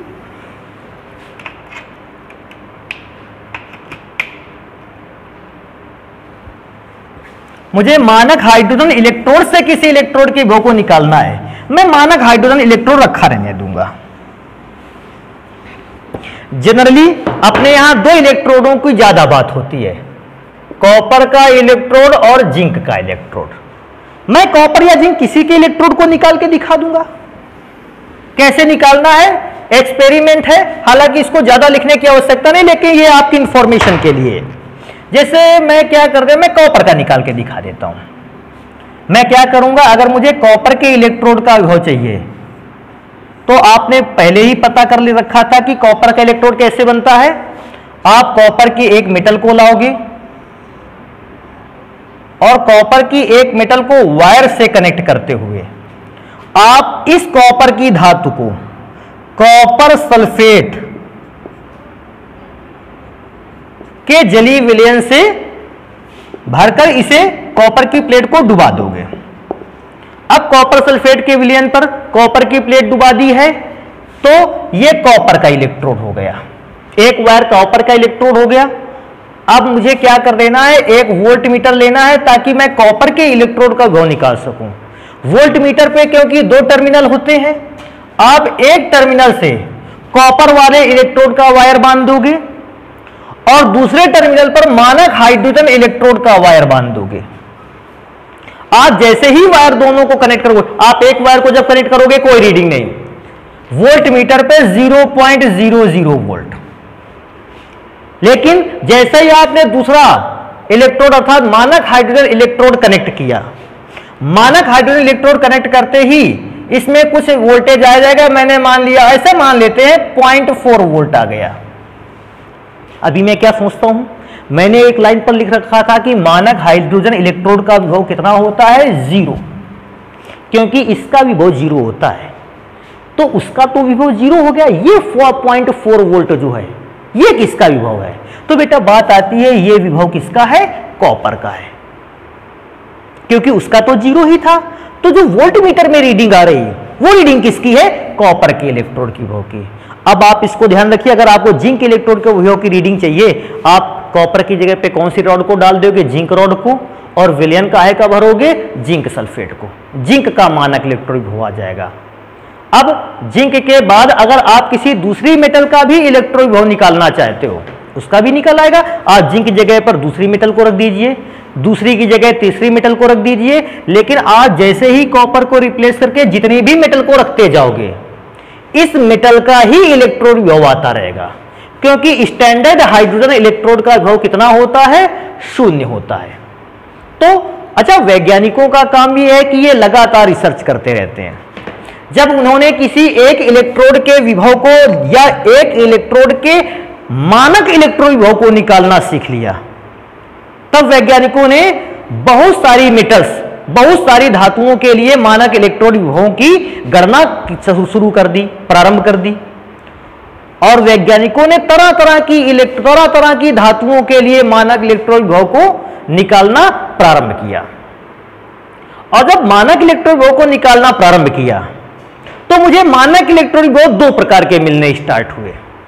मुझे मानक हाइड्रोजन इलेक्ट्रोड से किसी इलेक्ट्रोड के विभव को निकालना है, मैं मानक हाइड्रोजन इलेक्ट्रोड रखा रहने दूंगा। जनरली अपने यहां दो इलेक्ट्रोडों की ज्यादा बात होती है, कॉपर का इलेक्ट्रोड और जिंक का इलेक्ट्रोड। मैं कॉपर या जिंक किसी के इलेक्ट्रोड को निकाल के दिखा दूंगा। कैसे निकालना है एक्सपेरिमेंट है, हालांकि इसको ज्यादा लिखने की आवश्यकता नहीं, लेकिन ये आपकी इंफॉर्मेशन के लिए। जैसे मैं क्या कर दे मैं कॉपर का निकाल के दिखा देता हूं। मैं क्या करूंगा, अगर मुझे कॉपर के इलेक्ट्रोड का विभव चाहिए तो आपने पहले ही पता कर ले रखा था कि कॉपर का इलेक्ट्रोड कैसे बनता है। आप कॉपर की एक मेटल को लाओगे और कॉपर की एक मेटल को वायर से कनेक्ट करते हुए आप इस कॉपर की धातु को कॉपर सल्फेट के जलीय विलयन से भरकर इसे कॉपर की प्लेट को डुबा दोगे। अब कॉपर सल्फेट के विलयन पर कॉपर की प्लेट डुबा दी है तो यह कॉपर का इलेक्ट्रोड हो गया, एक वायर कॉपर का इलेक्ट्रोड हो गया। अब मुझे क्या कर देना है, एक वोल्ट मीटर लेना है ताकि मैं कॉपर के इलेक्ट्रोड का विभव निकाल सकूं। वोल्ट मीटर पे क्योंकि दो टर्मिनल होते हैं, आप एक टर्मिनल से कॉपर वाले इलेक्ट्रोड का वायर बांध दोगे और दूसरे टर्मिनल पर मानक हाइड्रोजन इलेक्ट्रोड का वायर बांध दोगे। आप जैसे ही वायर दोनों को कनेक्ट करोगे, आप एक वायर को जब कनेक्ट करोगे कोई रीडिंग नहीं, वोल्ट मीटर पे zero point zero zero volt. लेकिन जैसे ही आपने दूसरा इलेक्ट्रोड अर्थात मानक हाइड्रोजन इलेक्ट्रोड कनेक्ट किया, मानक हाइड्रोजन इलेक्ट्रोड कनेक्ट करते ही इसमें कुछ वोल्टेज आ जाएगा। मैंने मान लिया, ऐसे मान लेते हैं पॉइंट फोर वोल्ट आ गया। अभी मैं क्या सोचता हूं, मैंने एक लाइन पर लिख रखा था कि मानक हाइड्रोजन इलेक्ट्रोड का विभव कितना होता है, जीरो, क्योंकि इसका विभव जीरो होता है तो उसका तो विभव जीरो हो गया। ये पॉइंट फोर वोल्ट जो है ये किसका विभव है, तो बेटा बात आती है ये विभव किसका है, कॉपर का है, क्योंकि उसका तो जीरो ही था। तो जो वोल्ट मीटर में रीडिंग आ रही है वो रीडिंग किसकी है, कॉपर के इलेक्ट्रोड की विभव की। अब आप इसको ध्यान रखिए, अगर आपको जिंक इलेक्ट्रोड के विभव की रीडिंग चाहिए, आप कॉपर की जगह पे कौन सी रॉड को डाल दोगे, जिंक रॉड को, और विलयन काहे का भरोगे, जिंक सल्फेट को। जिंक का मानक इलेक्ट्रोड विभव आ जाएगा। अब जिंक के बाद अगर आप किसी दूसरी मेटल का भी इलेक्ट्रोड विभव निकालना चाहते हो उसका भी निकल आएगा। आप जिंक जगह पर दूसरी मेटल को रख दीजिए, दूसरी की जगह तीसरी मेटल को रख दीजिए, लेकिन आप जैसे ही कॉपर को रिप्लेस करके जितनी भी मेटल को रखते जाओगे इस मेटल का ही इलेक्ट्रोड विभव आता रहेगा, क्योंकि स्टैंडर्ड हाइड्रोजन इलेक्ट्रोड का विभव कितना होता है, शून्य होता है। तो अच्छा, वैज्ञानिकों का काम ये है कि ये लगातार रिसर्च करते रहते हैं। जब उन्होंने किसी एक इलेक्ट्रोड के विभव को या एक इलेक्ट्रोड के मानक इलेक्ट्रोड विभव को निकालना सीख लिया, तब वैज्ञानिकों ने बहुत सारी मेटल्स, बहुत सारी धातुओं के लिए मानक इलेक्ट्रोड विभवों की गणना शुरू कर दी, प्रारंभ कर दी। और वैज्ञानिकों ने तरह तरह की तरह तरह की धातुओं के लिए मानक इलेक्ट्रोड विभव को निकालना प्रारंभ किया। और जब मानक इलेक्ट्रोड विभव को निकालना प्रारंभ किया तो मुझे मानक इलेक्ट्रोड विभव दो प्रकार के मिलने स्टार्ट हुए।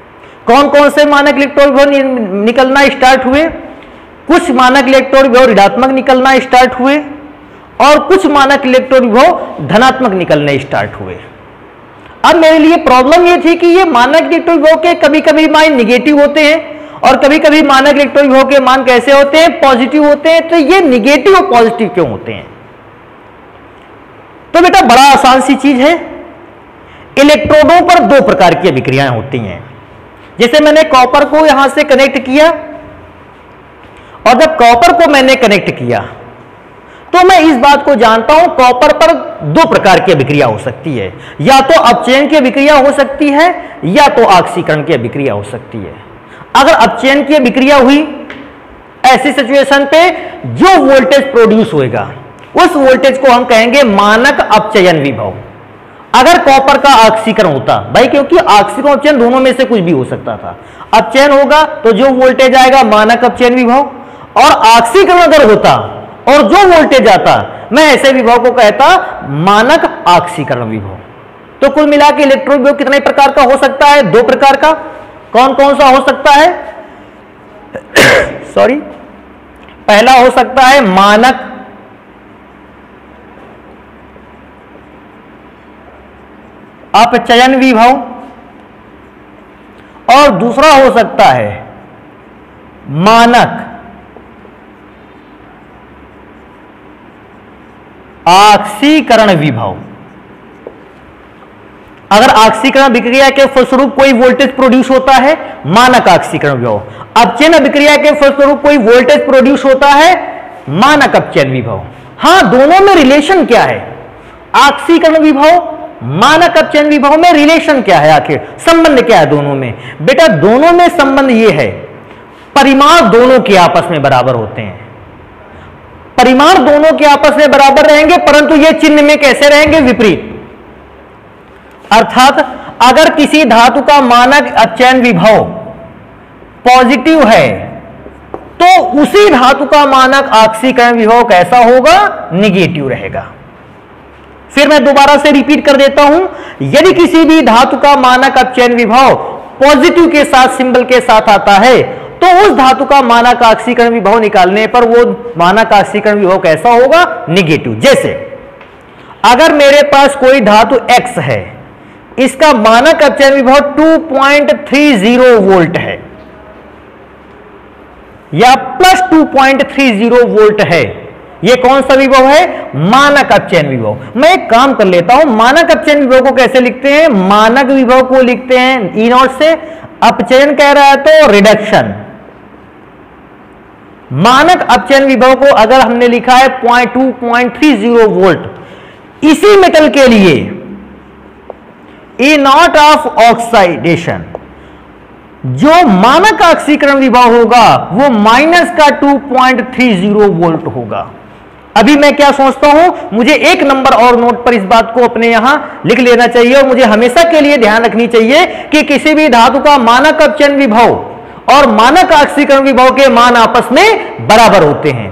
कौन कौन से मानक इलेक्ट्रॉन विभव निकलना स्टार्ट हुए? कुछ मानक इलेक्ट्रॉन विभव ऋणात्मक निकलना स्टार्ट हुए और कुछ मानक इलेक्ट्रॉन विभव धनात्मक निकलने स्टार्ट हुए। अब मेरे लिए प्रॉब्लम ये थी कि ये मानक इलेक्ट्रॉन विभव के कभी कभी मान निगेटिव होते हैं और कभी कभी मानक इलेक्ट्रॉन विभव के मान कैसे होते हैं? पॉजिटिव होते हैं। तो ये निगेटिव और पॉजिटिव क्यों होते हैं? तो बेटा बड़ा आसान सी चीज है, इलेक्ट्रोडों पर दो प्रकार की अभिक्रियाएं होती हैं। जैसे मैंने कॉपर को यहां से कनेक्ट किया और जब कॉपर को मैंने कनेक्ट किया तो मैं इस बात को जानता हूं कॉपर पर दो प्रकार की अभिक्रिया हो सकती है, या तो अपचयन की अभिक्रिया हो सकती है या तो ऑक्सीकरण की अभिक्रिया हो सकती है। अगर अपचयन की अभिक्रिया हुई, ऐसी सिचुएशन पे जो वोल्टेज प्रोड्यूस होगा उस वोल्टेज को हम कहेंगे मानक अपचयन विभव। अगर कॉपर का ऑक्सीकरण होता भाई, क्योंकि ऑक्सीकरण अपचयन दोनों में से कुछ भी हो सकता था, अपचयन होगा तो जो वोल्टेज आएगा मानक अपचयन विभव, और ऑक्सीकरण अगर होता और जो वोल्टेज आता मैं ऐसे विभव को कहता मानक ऑक्सीकरण विभव। तो कुल मिला के इलेक्ट्रॉन विभव कितने प्रकार का हो सकता है? दो प्रकार का। कौन कौन सा हो सकता है? सॉरी, पहला हो सकता है मानक अपचयन विभव और दूसरा हो सकता है मानक ऑक्सीकरण विभव। अगर ऑक्सीकरण अभिक्रिया के फलस्वरूप कोई वोल्टेज प्रोड्यूस होता है, मानक ऑक्सीकरण विभव। अपचयन अभिक्रिया के फलस्वरूप कोई वोल्टेज प्रोड्यूस होता है, मानक अपचयन विभव। हां, दोनों में रिलेशन क्या है? ऑक्सीकरण विभव मानक अपचयन विभव में रिलेशन क्या है? आखिर संबंध क्या है दोनों में? बेटा दोनों में संबंध यह है, परिमाण दोनों के आपस में बराबर होते हैं। परिमाण दोनों के आपस में बराबर रहेंगे, परंतु ये चिन्ह में कैसे रहेंगे? विपरीत। अर्थात अगर किसी धातु का मानक अपचयन विभव पॉजिटिव है तो उसी धातु का मानक ऑक्सीकरण विभव कैसा होगा? निगेटिव रहेगा। फिर मैं दोबारा से रिपीट कर देता हूं, यदि किसी भी धातु का मानक अपचयन विभव पॉजिटिव के साथ सिंबल के साथ आता है तो उस धातु का मानक ऑक्सीकरण विभव निकालने पर वो मानक ऑक्सीकरण विभव कैसा होगा? निगेटिव। जैसे अगर मेरे पास कोई धातु X है, इसका मानक अपचयन विभव two point three zero volt है या plus two point three zero volt है, ये कौन सा विभव है? मानक अपचयन विभव। मैं एक काम कर लेता हूं, मानक अपचयन विभव को कैसे लिखते हैं? मानक विभव को लिखते हैं ई नॉट से, अपचयन कह रहा है तो रिडक्शन। मानक अपचयन विभव को अगर हमने लिखा है point two point three zero volt, इसी मेटल के लिए ई नॉट ऑफ ऑक्साइडेशन, जो मानक ऑक्सीकरण विभव होगा वो माइनस का two point three zero volt होगा। अभी मैं क्या सोचता हूं, मुझे एक नंबर और नोट पर इस बात को अपने यहां लिख लेना चाहिए और मुझे हमेशा के लिए ध्यान रखनी चाहिए कि किसी भी धातु का मानक अपचयन विभव और मानक ऑक्सीकरण विभव के मान आपस में बराबर होते हैं,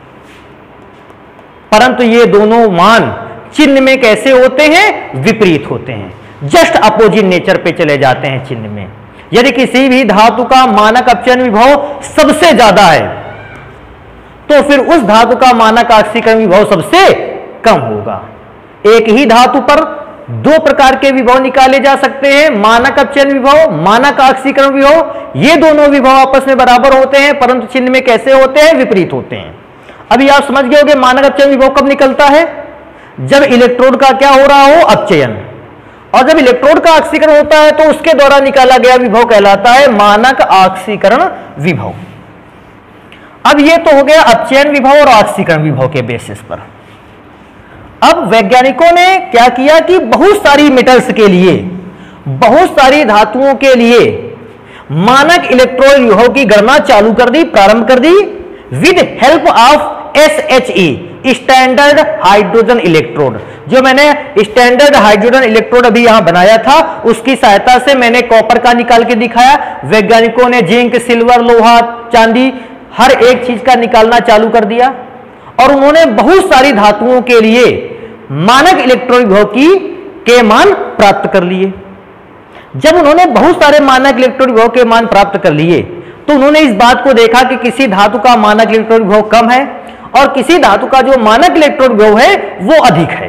परंतु ये दोनों मान चिन्ह में कैसे होते हैं? विपरीत होते हैं, जस्ट अपोजिट नेचर पे चले जाते हैं चिन्ह में। यदि किसी भी धातु का मानक अपचयन विभव सबसे ज्यादा है तो फिर उस धातु का मानक ऑक्सीकरण विभव सबसे कम होगा। एक ही धातु पर दो प्रकार के विभव निकाले जा सकते हैं, मानक अपचयन विभव, मानक ऑक्सीकरण विभव। ये दोनों विभव आपस में बराबर होते हैं, परंतु चिन्ह में कैसे होते हैं? विपरीत होते हैं। अभी आप समझ गए होंगे मानक अपचयन विभव कब निकलता है? जब इलेक्ट्रोड का क्या हो रहा हो? अपचयन। और जब इलेक्ट्रोड का ऑक्सीकरण होता है तो उसके द्वारा निकाला गया विभव कहलाता है मानक ऑक्सीकरण विभव। अब ये तो हो गया अपचयन विभव और ऑक्सीकरण विभव के बेसिस पर। अब वैज्ञानिकों ने क्या किया कि बहुत सारी मेटल्स के लिए, बहुत सारी धातुओं के लिए मानक इलेक्ट्रोड विभव की गणना चालू कर दी, प्रारंभ कर दी with help of S H E, standard hydrogen electrode. जो मैंने स्टैंडर्ड हाइड्रोजन इलेक्ट्रोड अभी यहां बनाया था उसकी सहायता से मैंने कॉपर का निकाल के दिखाया। वैज्ञानिकों ने जिंक, सिल्वर, लोहा, चांदी, हर एक चीज का निकालना चालू कर दिया और उन्होंने बहुत सारी धातुओं के लिए मानक इलेक्ट्रोड विभव की के मान प्राप्त कर लिए। जब उन्होंने बहुत सारे मानक इलेक्ट्रॉन विभव के मान प्राप्त कर लिए तो उन्होंने इस बात को देखा कि किसी धातु का मानक इलेक्ट्रॉन विभव कम है और किसी धातु का जो मानक इलेक्ट्रॉन विभव है वो अधिक है।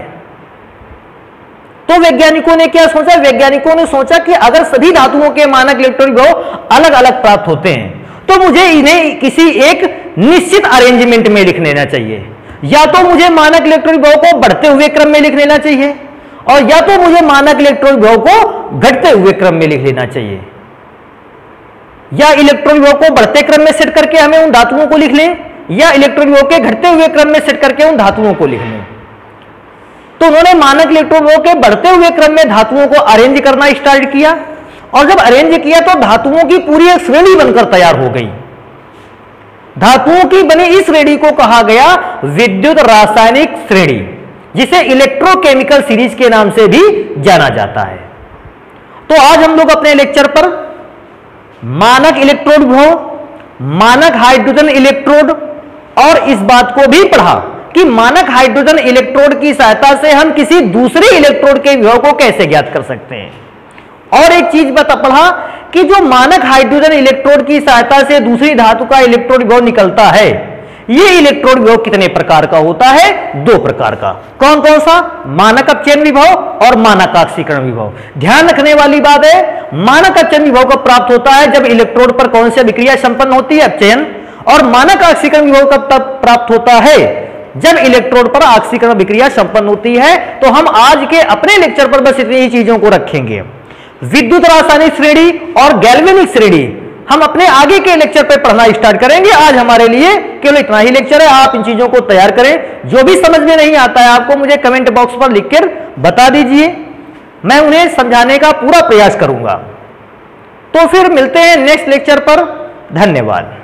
तो वैज्ञानिकों ने क्या सोचा? वैज्ञानिकों ने सोचा कि अगर सभी धातुओं के मानक इलेक्ट्रॉन विभव अलग अलग प्राप्त होते हैं तो मुझे इन्हें किसी एक निश्चित अरेंजमेंट में लिख लेना चाहिए। या तो मुझे मानक इलेक्ट्रॉन विभव को बढ़ते हुए क्रम में लिख लेना चाहिए और या तो मुझे मानक इलेक्ट्रॉन विभव को घटते हुए क्रम में लिख लेना चाहिए। या इलेक्ट्रॉन विभव को बढ़ते क्रम में सेट करके हमें उन धातुओं को लिख लें या इलेक्ट्रॉन विभव के घटते हुए क्रम में सेट करके उन धातुओं को लिख लें। तो उन्होंने मानक इलेक्ट्रॉन विभव के बढ़ते हुए क्रम में धातुओं को अरेंज करना स्टार्ट किया और जब अरेंज किया तो धातुओं की पूरी एक श्रेणी बनकर तैयार हो गई। धातुओं की बनी इस श्रेणी को कहा गया विद्युत रासायनिक श्रेणी, जिसे इलेक्ट्रोकेमिकल सीरीज के नाम से भी जाना जाता है। तो आज हम लोग अपने लेक्चर पर मानक इलेक्ट्रोड विभव, मानक हाइड्रोजन इलेक्ट्रोड और इस बात को भी पढ़ा कि मानक हाइड्रोजन इलेक्ट्रोड की सहायता से हम किसी दूसरे इलेक्ट्रोड के विभव को कैसे ज्ञात कर सकते हैं। और एक चीज बता पढ़ा कि जो मानक हाइड्रोजन इलेक्ट्रोड की सहायता से दूसरी धातु का इलेक्ट्रोड विभव निकलता है, ये इलेक्ट्रोड विभव कितने प्रकार का होता है? दो प्रकार का। कौन कौन सा? मानक अपचयन विभव और मानक ऑक्सीकरण विभव। ध्यान रखने वाली बात है, मानक अपचयन विभव कब प्राप्त होता है? जब इलेक्ट्रोड पर कौन सी अभिक्रिया संपन्न होती है? अपचयन। और मानक ऑक्सीकरण विभव कब तक प्राप्त होता है? जब इलेक्ट्रोड पर ऑक्सीकरण अभिक्रिया संपन्न होती है। तो हम आज के अपने लेक्चर पर बस इतनी ही चीजों को रखेंगे। विद्युत रासायनिक श्रेणी और गैल्वेनिक श्रेणी हम अपने आगे के लेक्चर पे पढ़ना स्टार्ट करेंगे। आज हमारे लिए केवल इतना ही लेक्चर है। आप इन चीजों को तैयार करें। जो भी समझ में नहीं आता है आपको मुझे कमेंट बॉक्स पर लिखकर बता दीजिए, मैं उन्हें समझाने का पूरा प्रयास करूंगा। तो फिर मिलते हैं नेक्स्ट लेक्चर पर। धन्यवाद।